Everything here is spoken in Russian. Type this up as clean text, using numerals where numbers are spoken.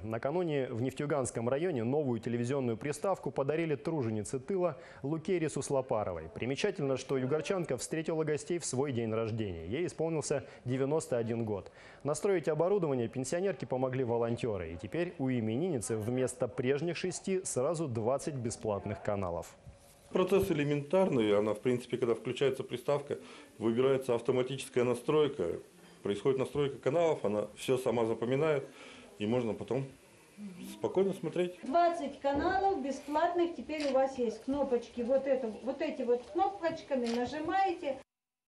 Накануне в Нефтеюганском районе новую телевизионную приставку подарили труженице тыла Лукерии Суслопаровой. Примечательно, что югорчанка встретила гостей в свой день рождения. Ей исполнился 91 год. Настроить оборудование пенсионерке помогли волонтеры. И теперь у именинницы вместо прежних 6 сразу 20 бесплатных каналов. Процесс элементарный. Она, в принципе, когда включается приставка, выбирается автоматическая настройка. Происходит настройка каналов, она все сама запоминает, и можно потом спокойно смотреть. 20 каналов бесплатных теперь у вас есть. Кнопочки, вот эти вот кнопочками нажимаете,